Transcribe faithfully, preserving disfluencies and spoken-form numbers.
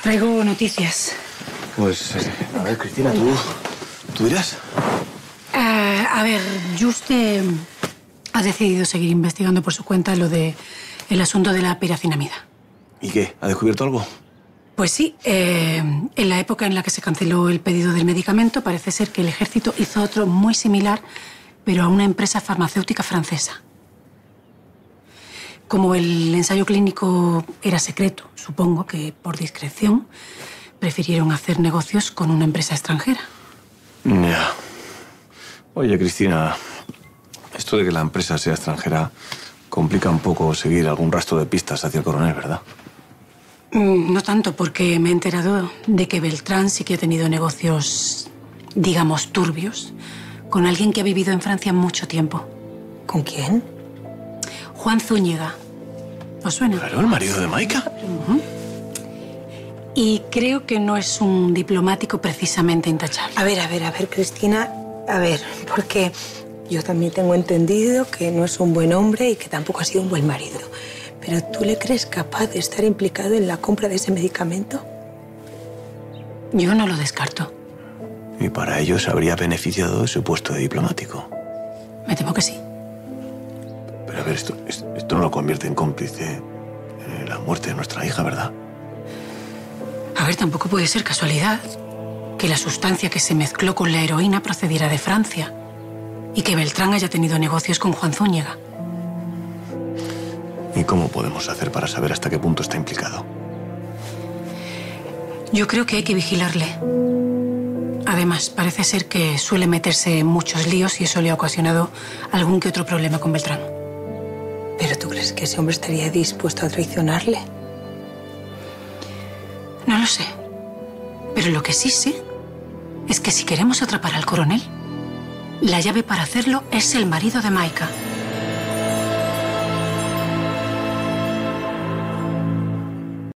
Traigo noticias. Pues, eh, a ver, Cristina, ¿tú, tú dirás? Uh, a ver, Juste ha decidido seguir investigando por su cuenta lo de el asunto de la piracinamida. ¿Y qué? ¿Ha descubierto algo? Pues sí, eh, en la época en la que se canceló el pedido del medicamento, parece ser que el ejército hizo otro muy similar, pero a una empresa farmacéutica francesa. Como el ensayo clínico era secreto, supongo que por discreción, prefirieron hacer negocios con una empresa extranjera. Ya. Oye, Cristina, esto de que la empresa sea extranjera complica un poco seguir algún rastro de pistas hacia el coronel, ¿verdad? No tanto, porque me he enterado de que Beltrán sí que ha tenido negocios, digamos, turbios, con alguien que ha vivido en Francia mucho tiempo. ¿Con quién? Juan Zúñiga. ¿Os suena? Claro, el marido de Maika. Uh-huh. Y creo que no es un diplomático precisamente intachable. A ver, a ver, a ver, Cristina, a ver, porque yo también tengo entendido que no es un buen hombre y que tampoco ha sido un buen marido. ¿Pero tú le crees capaz de estar implicado en la compra de ese medicamento? Yo no lo descarto. Y para ello se habría beneficiado de su puesto de diplomático. Me temo que sí. Pero a ver, esto, esto no lo convierte en cómplice en la muerte de nuestra hija, ¿verdad? A ver, tampoco puede ser casualidad que la sustancia que se mezcló con la heroína procediera de Francia y que Beltrán haya tenido negocios con Juan Zúñiga. ¿Y cómo podemos hacer para saber hasta qué punto está implicado? Yo creo que hay que vigilarle. Además, parece ser que suele meterse en muchos líos y eso le ha ocasionado algún que otro problema con Beltrán. ¿Pero tú crees que ese hombre estaría dispuesto a traicionarle? No lo sé. Pero lo que sí sé es que si queremos atrapar al coronel, la llave para hacerlo es el marido de Maika.